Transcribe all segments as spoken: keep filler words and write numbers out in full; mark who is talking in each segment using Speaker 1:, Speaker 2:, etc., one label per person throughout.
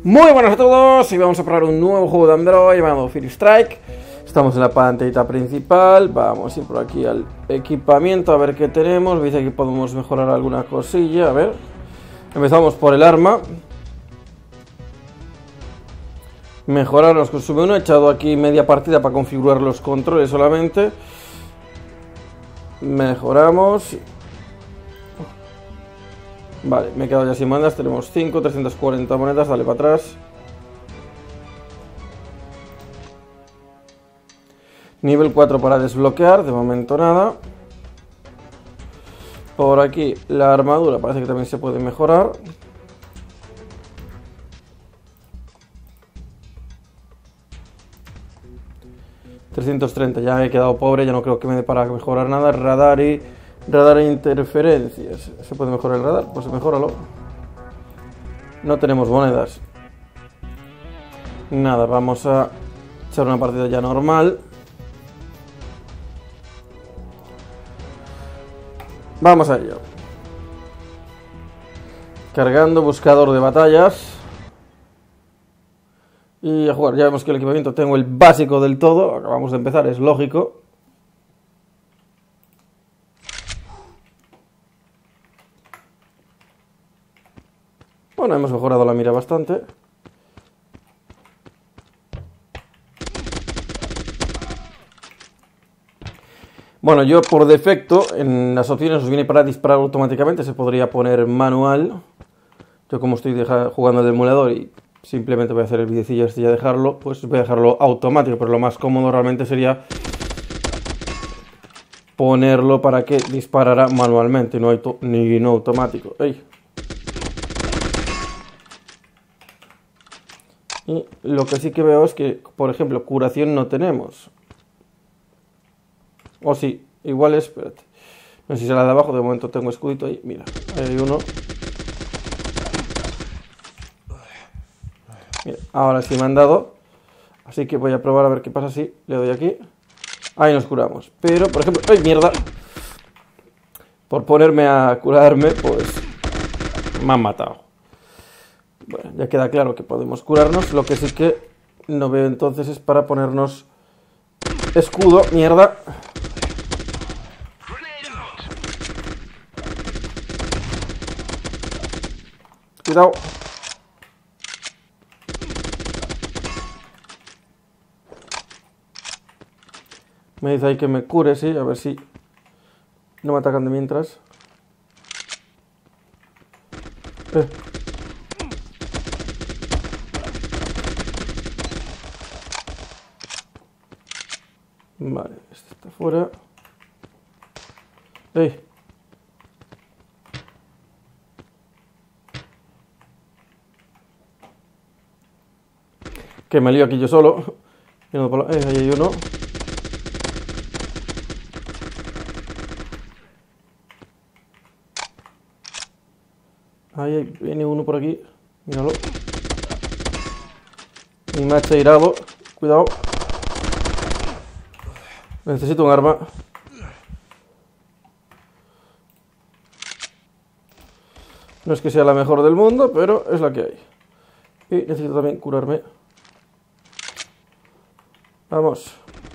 Speaker 1: Muy buenas a todos y vamos a probar un nuevo juego de Android llamado Fire Strike. Estamos en la pantallita principal, vamos a ir por aquí al equipamiento a ver qué tenemos. Dice que podemos mejorar alguna cosilla, a ver. Empezamos por el arma. Mejorar nos consume uno, he echado aquí media partida para configurar los controles solamente. Mejoramos. Vale, me he quedado ya sin monedas, tenemos cinco, trescientas cuarenta monedas, dale para atrás. Nivel cuatro para desbloquear, de momento nada. Por aquí la armadura parece que también se puede mejorar. trescientos treinta, ya he quedado pobre, ya no creo que me dé para mejorar nada. Radar y... Radar e interferencias. ¿Se puede mejorar el radar? Pues mejóralo. No tenemos monedas. Nada, vamos a echar una partida ya normal. Vamos a ello. Cargando buscador de batallas. Y a jugar. Ya vemos que el equipamiento tengo el básico del todo. Acabamos de empezar, es lógico. Bueno, hemos mejorado la mira bastante. Bueno, yo por defecto en las opciones os viene para disparar automáticamente. Se podría poner manual. Yo como estoy jugando el emulador y simplemente voy a hacer el videocillo este y ya dejarlo, pues voy a dejarlo automático. Pero lo más cómodo realmente sería ponerlo para que disparara manualmente, no, auto ni no automático. ¡Ey! Y lo que sí que veo es que, por ejemplo, curación no tenemos. O sí, igual es, espérate. No sé si será de abajo, de momento tengo escudito ahí. Mira, ahí hay uno. Mira, ahora sí me han dado. Así que voy a probar a ver qué pasa si le doy aquí. Ahí nos curamos. Pero, por ejemplo, ¡ay, mierda! Por ponerme a curarme, pues me han matado. Bueno, ya queda claro que podemos curarnos. Lo que sí que no veo entonces es para ponernos escudo. Mierda. Cuidado. Me dice ahí que me cure, sí. A ver si no me atacan de mientras. Eh. Vale, este está fuera. ¡Ey! Que me lío aquí yo solo. Eh, ahí hay uno. Ahí viene uno por aquí. Míralo. Y me ha tirado. Cuidado. Necesito un arma. No es que sea la mejor del mundo, pero es la que hay. Y necesito también curarme. Vamos.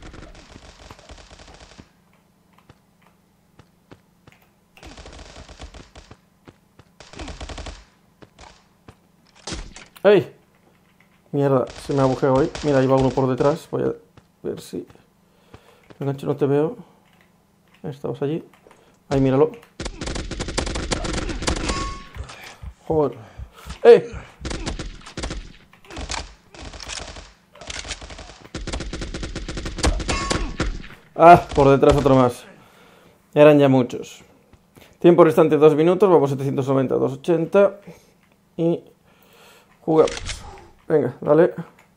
Speaker 1: ¡Ey! Mierda, se me ha bugueado ahí. Mira, ahí va uno por detrás. Voy a ver si... Engancho, no te veo. Estabas allí. Ahí, míralo. Joder. ¡Eh! Ah, por detrás otro más. Eran ya muchos. Tiempo restante dos minutos. Vamos setecientos noventa, doscientos ochenta. Y jugamos. Venga, dale.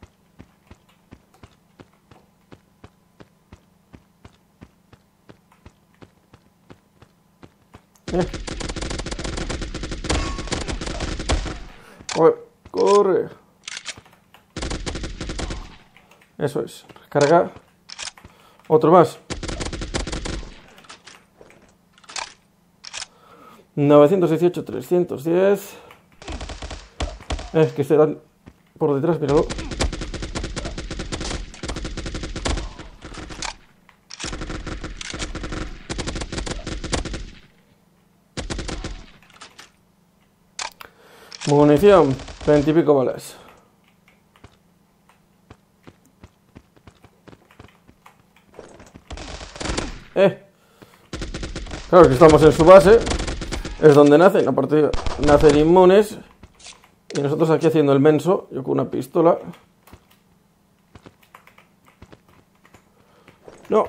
Speaker 1: Eh. Corre, corre. Eso es. Carga. Otro más. novecientos dieciocho, trescientos diez. Es que se dan por detrás, míralo. Munición, veinte y pico balas. Eh. Claro que estamos en su base. Es donde nacen, aparte nacen inmunes. Y nosotros aquí haciendo el menso. Yo con una pistola. No.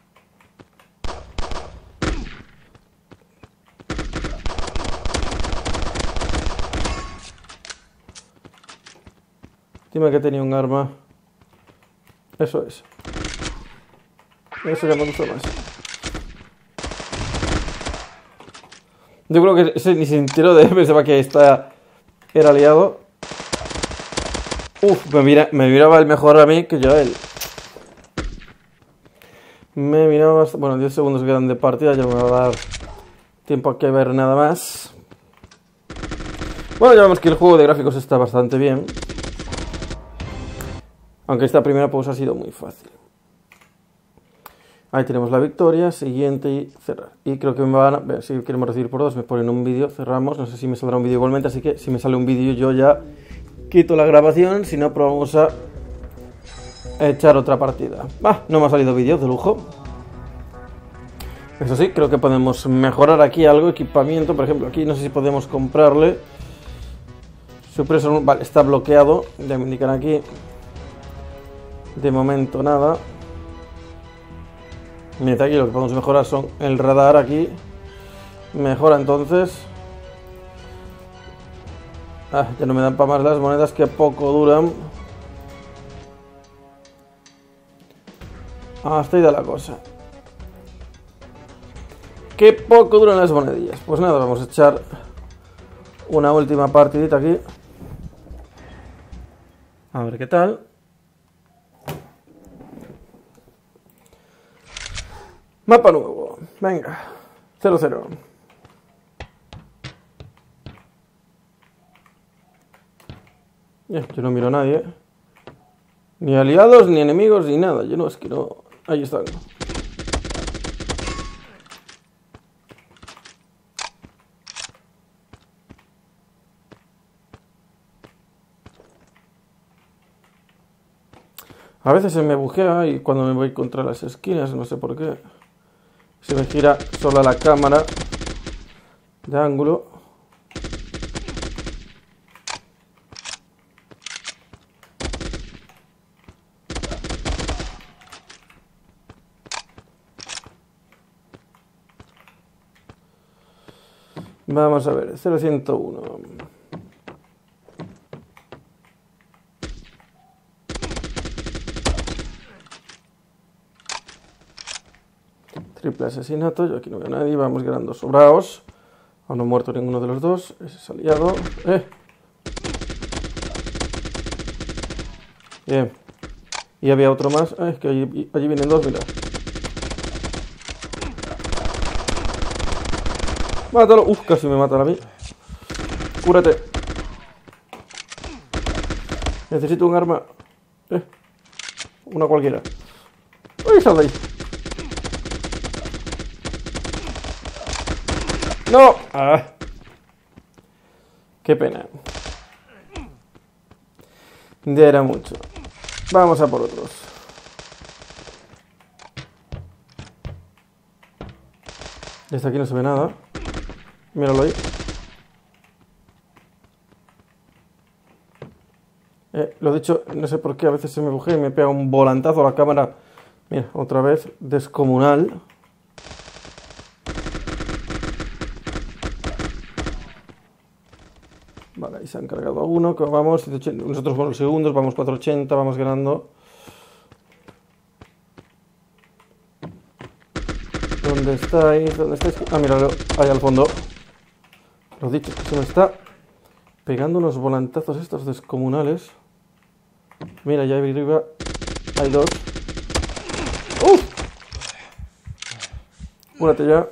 Speaker 1: Dime que tenía un arma. Eso es. Eso ya me gusta más. Yo creo que ese ni se enteró de él, pensaba que esta era aliado. Uf, me, mira, me miraba el mejor a mí que yo a él. Me miraba bastante. Bueno, diez segundos quedan de partida, ya me va a dar tiempo a que ver nada más. Bueno, ya vemos que el juego de gráficos está bastante bien. Aunque esta primera pausa ha sido muy fácil. Ahí tenemos la victoria, siguiente y cerrar. Y creo que me van a ver si queremos recibir por dos, me ponen un vídeo, cerramos. No sé si me saldrá un vídeo igualmente, así que si me sale un vídeo yo ya quito la grabación. Si no, pero vamos a echar otra partida. Ah, no me ha salido vídeo, de lujo. Eso sí, creo que podemos mejorar aquí algo, equipamiento. Por ejemplo, aquí no sé si podemos comprarle. Supresor, vale, está bloqueado. Ya me indican aquí. De momento nada. Mirad, aquí lo que podemos mejorar son el radar aquí. Mejora entonces. Ah, ya no me dan para más las monedas, que poco duran. Hasta ahí da la cosa. Qué poco duran las monedillas. Pues nada, vamos a echar una última partidita aquí. A ver qué tal. Mapa nuevo. Venga. cero cero. Yo no miro a nadie. Ni aliados, ni enemigos, ni nada. Yo no, es que no. Ahí están. A veces se me bujea y cuando me voy contra las esquinas, no sé por qué. Se me gira sola la cámara de ángulo. Vamos a ver, cero ciento uno. Triple asesinato, yo aquí no veo a nadie, vamos ganando sobraos. Aún no ha muerto ninguno de los dos, ese es aliado. Eh. Bien. Y había otro más, eh, es que allí, allí vienen dos, mira. Mátalo, uf, casi me matan a mí. Cúrate. Necesito un arma. Eh. Una cualquiera. ¡Uy, sal de ahí! ¡No! ¡Ah! ¡Qué pena! Ya era mucho. Vamos a por otros. Desde aquí no se ve nada. Míralo ahí. Eh, lo dicho, no sé por qué a veces se me bujea y me pega un volantazo a la cámara. Mira, otra vez, descomunal. Vale, ahí se han cargado a uno, que vamos, nosotros con los segundos, vamos cuatrocientos ochenta, vamos ganando. ¿Dónde estáis? ¿Dónde estáis? Ah, míralo, ahí al fondo. Lo dicho, que se me está pegando unos volantazos estos descomunales. Mira, ya arriba hay dos. ¡Uh! Cúrate ya.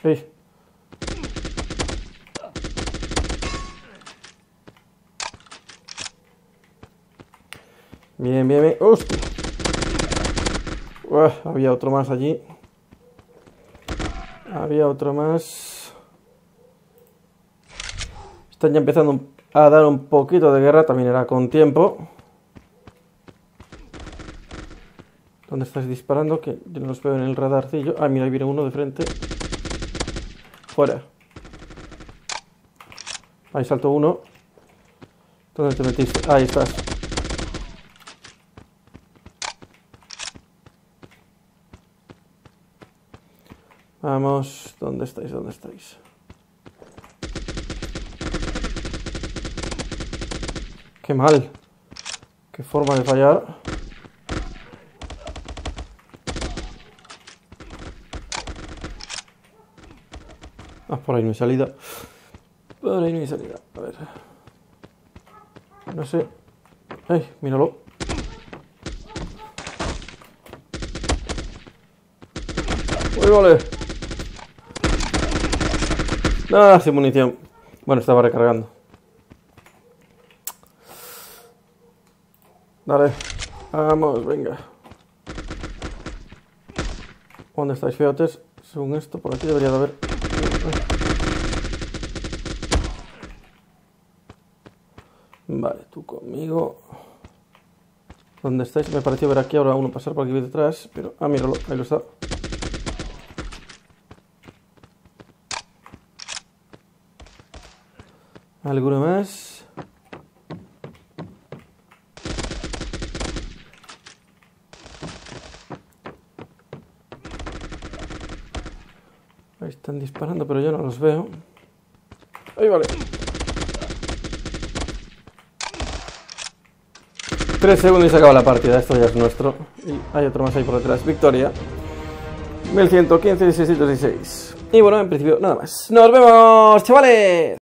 Speaker 1: ¡Ey! Bien, bien, bien. ¡Hostia! Uah, había otro más allí. Había otro más. Están ya empezando a dar un poquito de guerra. También era con tiempo. ¿Dónde estáis disparando? Que yo no los veo en el radarcillo. Ah, mira, ahí viene uno de frente. Fuera. Ahí saltó uno. ¿Dónde te metiste? Ahí estás. Vamos. ¿Dónde estáis? ¿Dónde estáis? Qué mal. Qué forma de fallar. Ah, por ahí no hay salida. Por ahí no hay salida. A ver. No sé. ¡Ay! Míralo. ¡Uy, vale! ¡Ah! Sin munición. Bueno, estaba recargando. Dale. Vamos, venga. ¿Dónde estáis, feotes? Según esto, por aquí debería de haber... Vale, tú conmigo. ¿Dónde estáis? Me pareció ver aquí ahora uno pasar por aquí detrás, pero... Ah, míralo, ahí lo está. ¿Alguno más? Ahí están disparando, pero yo no los veo. Ahí vale. Tres segundos y se acaba la partida. Esto ya es nuestro. Y hay otro más ahí por detrás. Victoria. mil ciento quince y seiscientos dieciséis. Y bueno, en principio nada más. ¡Nos vemos, chavales!